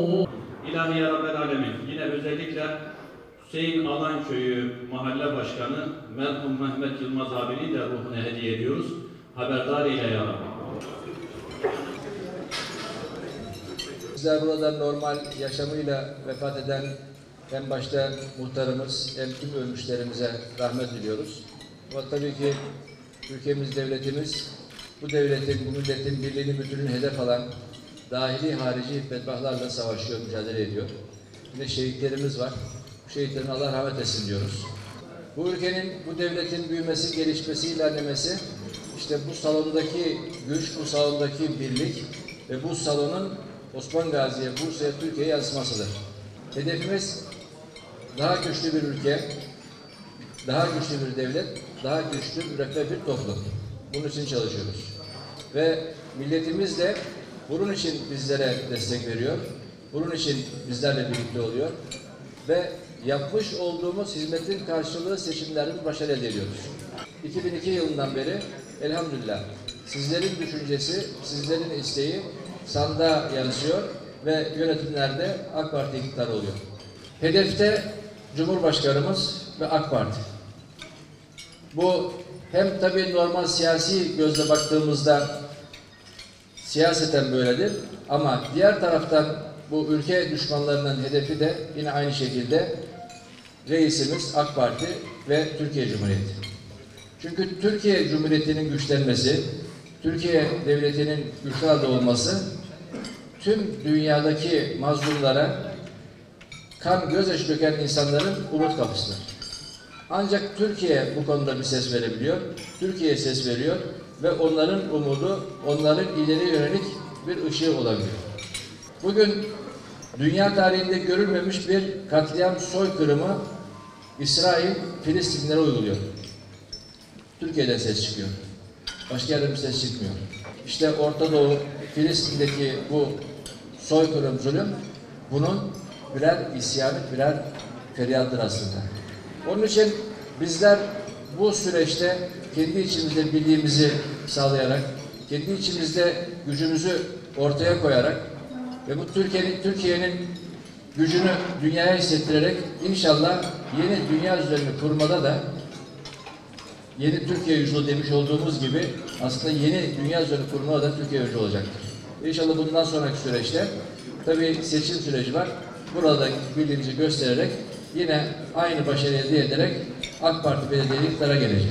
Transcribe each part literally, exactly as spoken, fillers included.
İlahi ya Rabbel Alemin. Yine özellikle Hüseyin Alanköyü Mahalle Başkanı merhum Mehmet Yılmaz abinin de ruhuna hediye ediyoruz. Haberdar ile ya Rabbi. Bizler burada normal yaşamıyla vefat eden en başta muhtarımız hem tüm ölmüşlerimize rahmet diliyoruz. Ama tabii ki ülkemiz, devletimiz bu devletin, bu milletin birliğini, bütünlüğünü hedef alan dahili harici fetvalarla savaşıyor, mücadele ediyor. Yine şehitlerimiz var. Bu şehitlerin Allah rahmet etsin diyoruz. Bu ülkenin, bu devletin büyümesi, gelişmesi, ilerlemesi işte bu salondaki güç, bu salondaki birlik ve bu salonun Osman Gazi'ye, Bursa'ya, Türkiye'ye yansımasıdır. Hedefimiz daha güçlü bir ülke, daha güçlü bir devlet, daha güçlü, müreffeh bir toplum. Bunun için çalışıyoruz. Ve milletimiz de bunun için bizlere destek veriyor. Bunun için bizlerle birlikte oluyor. Ve yapmış olduğumuz hizmetin karşılığı seçimlerde başarı elde ediyoruz. iki bin iki yılından beri elhamdülillah sizlerin düşüncesi, sizlerin isteği sandığa yansıyor ve yönetimlerde AK Parti iktidarı oluyor. Hedefte Cumhurbaşkanımız ve AK Parti. Bu hem tabii normal siyasi gözle baktığımızda siyaseten böyledir ama diğer taraftan bu ülke düşmanlarının hedefi de yine aynı şekilde reisimiz AK Parti ve Türkiye Cumhuriyeti. Çünkü Türkiye Cumhuriyeti'nin güçlenmesi, Türkiye Devleti'nin güçlü halde olması tüm dünyadaki mazlumlara, kan gözyaşı döken insanların umut kapısıdır. Ancak Türkiye bu konuda bir ses verebiliyor, Türkiye ses veriyor ve onların umudu, onların ileri yönelik bir ışığı olabiliyor. Bugün dünya tarihinde görülmemiş bir katliam soykırımı İsrail Filistinlere uyguluyor. Türkiye'den ses çıkıyor. Başka yerden bir ses çıkmıyor. İşte Orta Doğu, Filistin'deki bu soykırım, zulüm bunun birer isyanı, birer feryattır aslında. Onun için bizler bu süreçte kendi içimizde birliğimizi sağlayarak, kendi içimizde gücümüzü ortaya koyarak ve bu Türkiye'nin Türkiye'nin gücünü dünyaya hissettirerek inşallah yeni dünya üzerine kurmada da yeni Türkiye yüzyılı demiş olduğumuz gibi aslında yeni dünya üzerine kurmada da Türkiye yüzyılı olacaktır. İnşallah bundan sonraki süreçte tabii seçim süreci var. Burada birliğimizi göstererek yine aynı başarıyı elde ederek AK Parti belediye iktidara gelecek.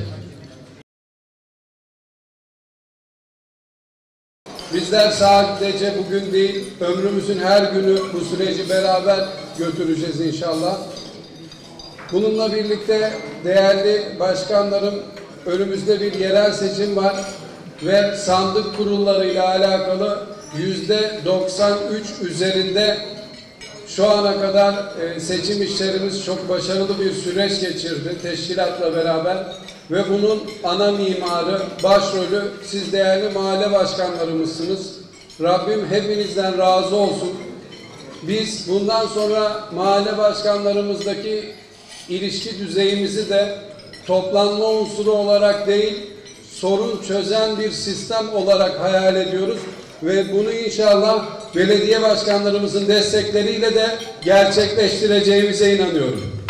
Bizler sadece bugün değil, ömrümüzün her günü bu süreci beraber götüreceğiz inşallah. Bununla birlikte değerli başkanlarım, önümüzde bir yerel seçim var ve sandık kurullarıyla alakalı yüzde doksan üç üzerinde şu ana kadar seçim işlerimiz çok başarılı bir süreç geçirdi teşkilatla beraber ve bunun ana mimarı, başrolü siz değerli mahalle başkanlarımızsınız. Rabbim hepinizden razı olsun. Biz bundan sonra mahalle başkanlarımızdaki ilişki düzeyimizi de toplanma unsuru olarak değil, sorun çözen bir sistem olarak hayal ediyoruz ve bunu inşallah belediye başkanlarımızın destekleriyle de gerçekleştireceğimize inanıyorum.